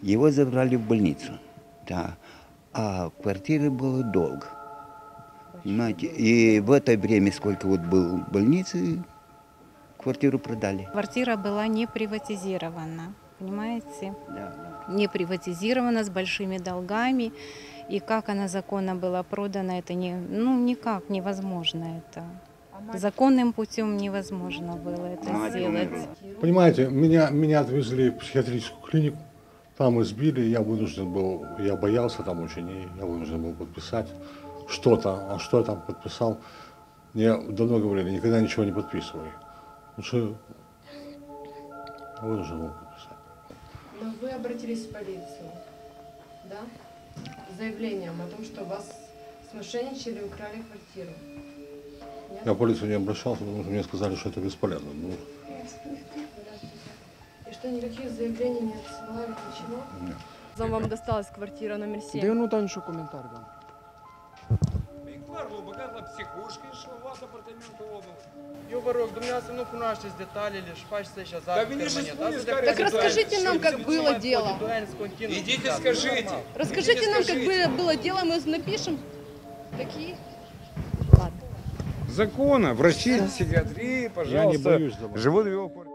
Его забрали в больницу, да. А квартиры было долго. Понимаете? И в это время, сколько вот был в больнице, квартиру продали. Квартира была не приватизирована, понимаете? Да. Не приватизирована, с большими долгами. И как она законно была продана, это никак невозможно это. Законным путем невозможно было это Мать сделать. умерла. Понимаете, меня отвезли в психиатрическую клинику, там избили, я вынужден был, я боялся там очень, и я вынужден был подписать что-то. А что я там подписал, мне давно говорили, никогда ничего не подписывай. Лучше я вынужден был подписать. Но вы обратились в полицию, да? С заявлением о том, что вас смошенничали и украли квартиру. Нет? Я в полицию не обращался, потому что мне сказали, что это бесполезно. Ну, И что никаких заявлений не отсылали, ничего? нет. Вам досталась квартира номер 7. Да ну там що коментар дам. Юборок, до меня ну наши детали, лишь пачься сейчас Да вы не Так расскажите нам, как было дело. Идите скажите. Расскажите нам, как было дело, мы напишем. Какие? Закона, врачи, психиатрии, пожалуйста. Я не боюсь дома. Живут в его квартире.